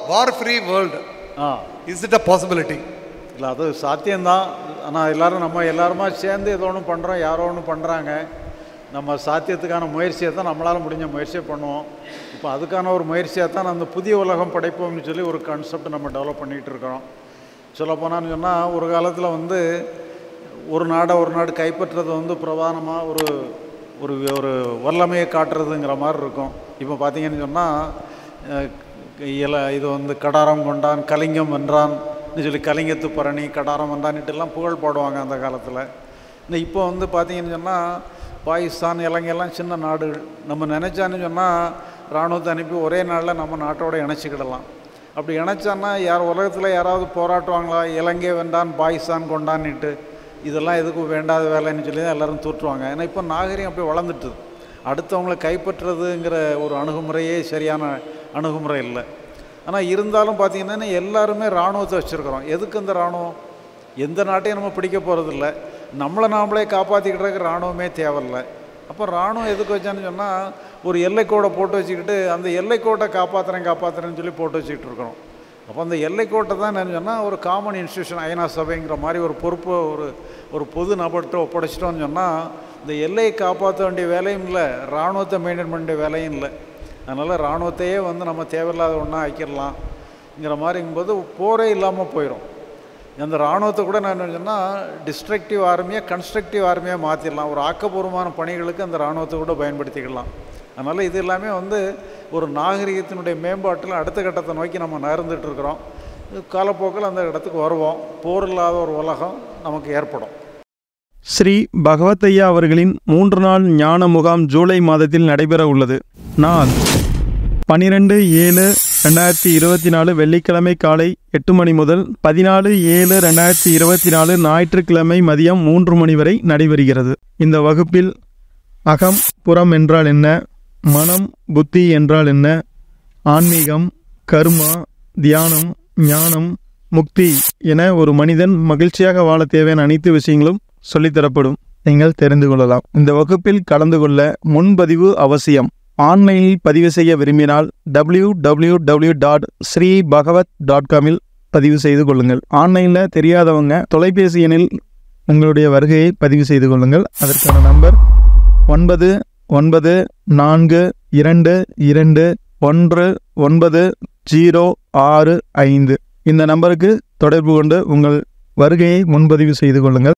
War free world, is it a possibility? இல்லை, அது சாத்தியம்தான். ஆனால் நம்ம எல்லாருமா சேர்ந்து ஏதோ ஒன்று பண்ணுறோம், யாரோ ஒன்று பண்ணுறாங்க. நம்ம சாத்தியத்துக்கான முயற்சியை தான் நம்மளால் முடிஞ்ச முயற்சியை பண்ணுவோம். இப்போ அதுக்கான ஒரு முயற்சியாக தான் அந்த புதிய உலகம் படைப்போம்னு சொல்லி ஒரு கான்செப்ட் நம்ம டெவலப் பண்ணிகிட்டு இருக்கிறோம். சொல்லப்போனான்னு சொன்னால், ஒரு காலத்தில் ஒரு நாடு கைப்பற்றுறது பிரதானமாக ஒரு ஒரு ஒரு வல்லமையை காட்டுறதுங்கிற மாதிரி இருக்கும். இப்போ பார்த்தீங்கன்னு சொன்னால், இது கடாரம் கொண்டான், கலிங்கம் வென்றான்னு சொல்லி கலிங்கத்து பரணி, கடாரம் வென்றான்னுட்டுலாம் புகழ் பாடுவாங்க அந்த காலத்தில். இப்போ பார்த்தீங்கன்னு சொன்னால், பாகிஸ்தான், இலங்கையெல்லாம் சின்ன நாடுகள். நம்ம நினச்சான்னு சொன்னால் இராணுவத்தை அனுப்பி ஒரே நாளில் நம்ம நாட்டோட இணைச்சிக்கிடலாம். அப்படி இணைச்சான்னா உலகத்தில் யாராவது போராட்டுவாங்களா? இலங்கை வென்றான், பாகிஸ்தான் கொண்டான்னுட்டு இதெல்லாம் எதுக்கும் வேண்டாத வேலைன்னு சொல்லி தான் எல்லோரும் தூற்றுவாங்க. ஏன்னா இப்போ நாகரிகம் அப்படி வளர்ந்துட்டுது. அடுத்தவங்களை கைப்பற்றுறதுங்கிற ஒரு அணுகுமுறையே சரியான அணுகுமுறை இல்லை. ஆனால் இருந்தாலும் பார்த்திங்கன்னா எல்லாருமே இராணுவத்தை வச்சுருக்கிறோம். எதுக்கு அந்த இராணுவம்? எந்த நாட்டையும் நம்ம பிடிக்க போகிறதில்ல. நம்மளை நாமளே காப்பாற்றிக்கிட்டு இராணுவமே தேவையில்லை. அப்போ இராணுவம் எதுக்கு வச்சான்னு சொன்னால், ஒரு எல்லைக்கோடை போட்டு வச்சுக்கிட்டு அந்த எல்லைக்கோட்டை காப்பாற்றுறேன்னு சொல்லி போட்டு வச்சுக்கிட்டு இருக்கிறோம். அப்போ அந்த எல்லைக்கோட்டை தான் என்னென்னு சொன்னால், ஒரு காமன் இன்ஸ்டியூஷன் ஐநா சபைங்கிற மாதிரி ஒரு பொறுப்பை ஒரு பொது நபர்கிட்ட ஒப்படைச்சிட்டோன்னு சொன்னால், இந்த எல்லையை காப்பாற்ற வேண்டிய வேலையும் இல்லை, இராணுவத்தை மெயின்டைன் பண்ண வேண்டிய வேலையும் இல்லை. அதனால் இராணுவத்தையே நம்ம தேவையில்லாத ஒன்றா ஆக்கிடலாம்ங்கிற மாதிரிங்கும்போது போரே இல்லாமல் போயிடும். அந்த இராணுவத்தை கூட நான் என்ன சொன்னால், டிஸ்ட்ரக்டிவ் ஆர்மியாக கன்ஸ்ட்ரக்டிவ் ஆர்மியாக மாற்றிடலாம். ஒரு ஆக்கப்பூர்வமான பணிகளுக்கு அந்த இராணுவத்தை கூட பயன்படுத்திக்கலாம். அதனால் இது எல்லாமே ஒரு நாகரிகத்தினுடைய மேம்பாட்டில் அடுத்த கட்டத்தை நோக்கி நம்ம நகர்ந்துட்டுருக்குறோம். காலப்போக்கில் அந்த இடத்துக்கு வருவோம். போர் இல்லாத ஒரு உலகம் நமக்கு ஏற்படும். ஸ்ரீ பகவத் ஐயா அவர்களின் 3 நாள் ஞான முகாம் ஜூலை மாதத்தில் நடைபெற உள்ளது. நாள் 12/7/2024 வெள்ளிக்கிழமை காலை 8 மணி முதல் 14/7/2024 ஞாயிற்றுக்கிழமை மதியம் 3 மணி வரை நடைபெறுகிறது. இந்த வகுப்பில் அகம் புறம் என்றால் என்ன, மனம் புத்தி என்றால் என்ன, ஆன்மீகம், கர்மா, தியானம், ஞானம், முக்தி என ஒரு மனிதன் மகிழ்ச்சியாக வாழ தேவையான அனைத்து விஷயங்களும் சொல்லித்தரப்படும். நீங்கள் தெரிந்து கொள்ளலாம். இந்த வகுப்பில் கலந்து கொள்ள முன்பதிவு அவசியம். ஆன்லைனில் பதிவு செய்ய விரும்பினால் www.sreebhagavat.com பதிவு செய்து கொள்ளுங்கள். ஆன்லைனில் தெரியாதவங்க தொலைபேசி எண்ணில் உங்களுடைய வருகையை பதிவு செய்து கொள்ளுங்கள். அதற்கான நம்பர் 9942219065. இந்த நம்பருக்கு தொடர்பு கொண்டு உங்கள் வருகையை முன்பதிவு செய்து கொள்ளுங்கள்.